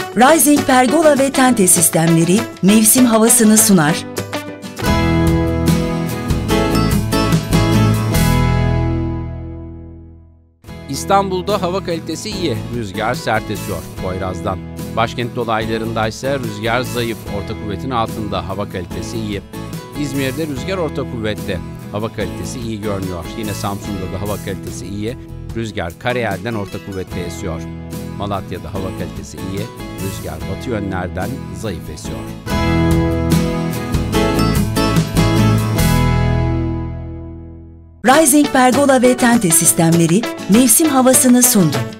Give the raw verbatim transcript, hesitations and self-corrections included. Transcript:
Rising Pergola ve Tente sistemleri mevsim havasını sunar. İstanbul'da hava kalitesi iyi, rüzgar sert esiyor Poyraz'dan. Başkent dolaylarında ise rüzgar zayıf, orta kuvvetin altında, hava kalitesi iyi. İzmir'de rüzgar orta kuvvette, hava kalitesi iyi görünüyor. Yine Samsun'da da hava kalitesi iyi, rüzgar karayelden orta kuvvette esiyor. Malatya'da hava kalitesi iyi, rüzgar batı yönlerden zayıf esiyor. Rising Pergola ve Tente sistemleri mevsim havasını sundu.